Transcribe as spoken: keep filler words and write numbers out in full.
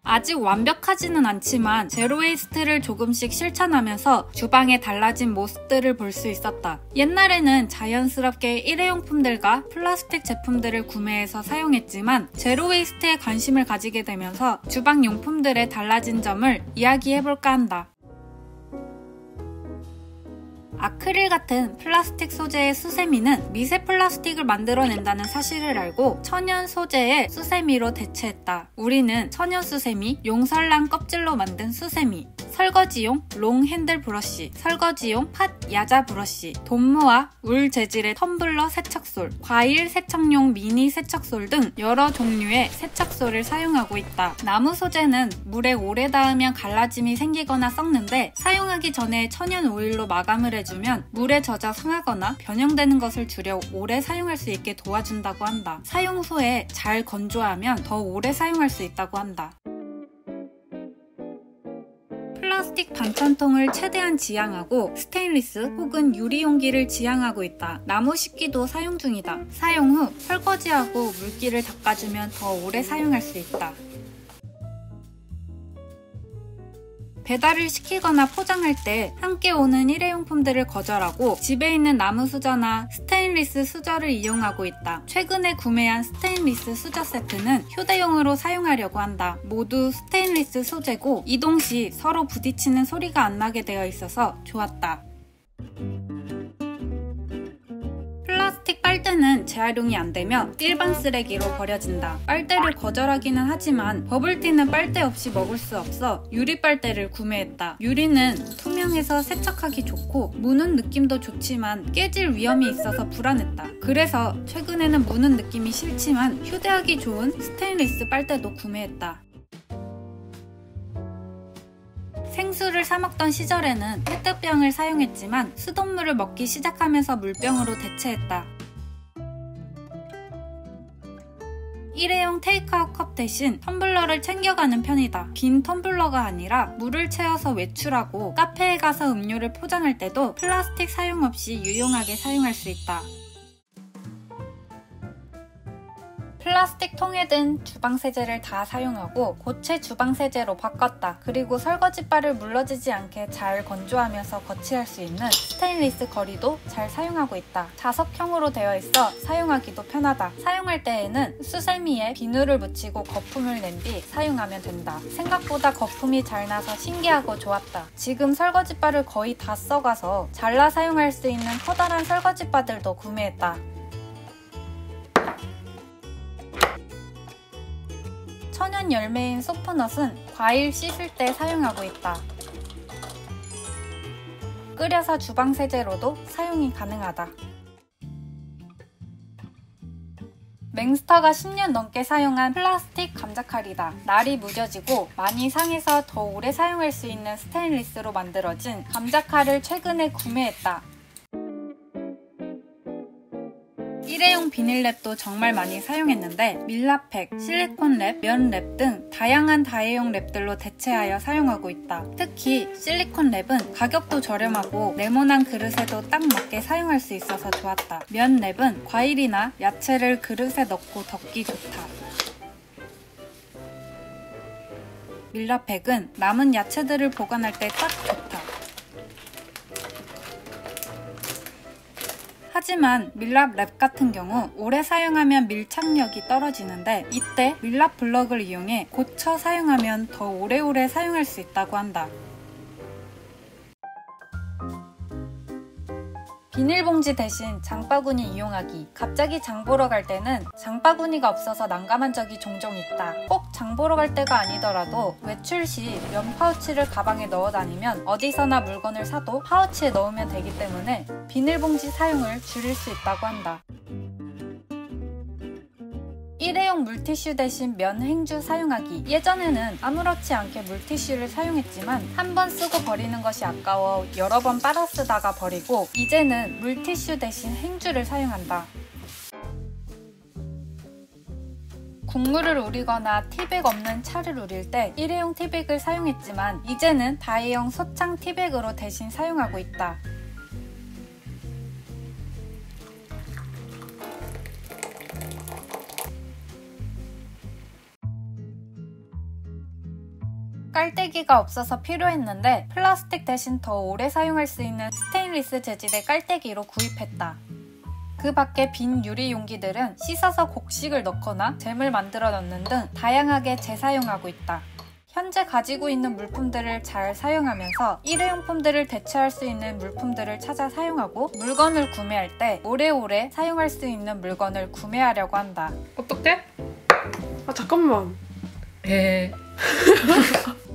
아직 완벽하지는 않지만 제로웨이스트를 조금씩 실천하면서 주방에 달라진 모습들을 볼 수 있었다. 옛날에는 자연스럽게 일회용품들과 플라스틱 제품들을 구매해서 사용했지만 제로웨이스트에 관심을 가지게 되면서 주방용품들의 달라진 점을 이야기해볼까 한다. 아크릴 같은 플라스틱 소재의 수세미는 미세 플라스틱을 만들어낸다는 사실을 알고 천연 소재의 수세미로 대체했다. 우리는 천연 수세미, 용설랑 껍질로 만든 수세미, 설거지용 롱 핸들 브러쉬, 설거지용 팥 야자 브러쉬, 돈무와 울 재질의 텀블러 세척솔, 과일 세척용 미니 세척솔 등 여러 종류의 세척솔을 사용하고 있다. 나무 소재는 물에 오래 닿으면 갈라짐이 생기거나 썩는데 사용하기 전에 천연 오일로 마감을 해주면 물에 젖어 상하거나 변형되는 것을 줄여 오래 사용할 수 있게 도와준다고 한다. 사용 후에 잘 건조하면 더 오래 사용할 수 있다고 한다. 플라스틱 반찬통을 최대한 지양하고 스테인리스 혹은 유리 용기를 지양하고 있다. 나무 식기도 사용 중이다. 사용 후 설거지하고 물기를 닦아주면 더 오래 사용할 수 있다. 배달을 시키거나 포장할 때 함께 오는 일회용품들을 거절하고 집에 있는 나무 수저나 스테인리스 수저를 이용하고 있다. 최근에 구매한 스테인리스 수저 세트는 휴대용으로 사용하려고 한다. 모두 스테인리스 소재고 이동 시 서로 부딪히는 소리가 안 나게 되어 있어서 좋았다. 플라스틱 빨대는 재활용이 안 되며 일반 쓰레기로 버려진다. 빨대를 거절하기는 하지만 버블티는 빨대 없이 먹을 수 없어 유리 빨대를 구매했다. 유리는 투명해서 세척하기 좋고 무는 느낌도 좋지만 깨질 위험이 있어서 불안했다. 그래서 최근에는 무는 느낌이 싫지만 휴대하기 좋은 스테인리스 빨대도 구매했다. 생수를 사 먹던 시절에는 페트병을 사용했지만 수돗물을 먹기 시작하면서 물병으로 대체했다. 일회용 테이크아웃 컵 대신 텀블러를 챙겨가는 편이다. 빈 텀블러가 아니라 물을 채워서 외출하고 카페에 가서 음료를 포장할 때도 플라스틱 사용 없이 유용하게 사용할 수 있다. 플라스틱 통에 든 주방세제를 다 사용하고 고체 주방세제로 바꿨다. 그리고 설거지바를 물러지지 않게 잘 건조하면서 거치할 수 있는 스테인리스 거리도 잘 사용하고 있다. 자석형으로 되어 있어 사용하기도 편하다. 사용할 때에는 수세미에 비누를 묻히고 거품을 낸 뒤 사용하면 된다. 생각보다 거품이 잘 나서 신기하고 좋았다. 지금 설거지바를 거의 다 써가서 잘라 사용할 수 있는 커다란 설거지바들도 구매했다. 천연 열매인 소프넛은 과일 씻을 때 사용하고 있다. 끓여서 주방세제로도 사용이 가능하다. 맹스터가 십 년 넘게 사용한 플라스틱 감자칼이다. 날이 무뎌지고 많이 상해서 더 오래 사용할 수 있는 스테인리스로 만들어진 감자칼을 최근에 구매했다. 일회용 비닐랩도 정말 많이 사용했는데 밀라팩, 실리콘 랩, 면 랩 등 다양한 다회용 랩들로 대체하여 사용하고 있다. 특히 실리콘 랩은 가격도 저렴하고 네모난 그릇에도 딱 맞게 사용할 수 있어서 좋았다. 면 랩은 과일이나 야채를 그릇에 넣고 덮기 좋다. 밀라팩은 남은 야채들을 보관할 때 딱 좋다. 하지만 밀랍 랩 같은 경우 오래 사용하면 밀착력이 떨어지는데 이때 밀랍 블럭을 이용해 고쳐 사용하면 더 오래오래 사용할 수 있다고 한다. 비닐봉지 대신 장바구니 이용하기. 갑자기 장 보러 갈 때는 장바구니가 없어서 난감한 적이 종종 있다. 꼭 장 보러 갈 때가 아니더라도 외출 시 면 파우치를 가방에 넣어 다니면 어디서나 물건을 사도 파우치에 넣으면 되기 때문에 비닐봉지 사용을 줄일 수 있다고 한다. 일회용 물티슈 대신 면 행주 사용하기. 예전에는 아무렇지 않게 물티슈를 사용했지만 한 번 쓰고 버리는 것이 아까워 여러 번 빨아 쓰다가 버리고 이제는 물티슈 대신 행주를 사용한다. 국물을 우리거나 티백 없는 차를 우릴 때 일회용 티백을 사용했지만 이제는 다회용 소창 티백으로 대신 사용하고 있다. 깔때기가 없어서 필요했는데 플라스틱 대신 더 오래 사용할 수 있는 스테인리스 재질의 깔때기로 구입했다. 그 밖에 빈 유리 용기들은 씻어서 곡식을 넣거나 잼을 만들어 넣는 등 다양하게 재사용하고 있다. 현재 가지고 있는 물품들을 잘 사용하면서 일회용품들을 대체할 수 있는 물품들을 찾아 사용하고 물건을 구매할 때 오래오래 사용할 수 있는 물건을 구매하려고 한다. 어떡해? 아 잠깐만. 에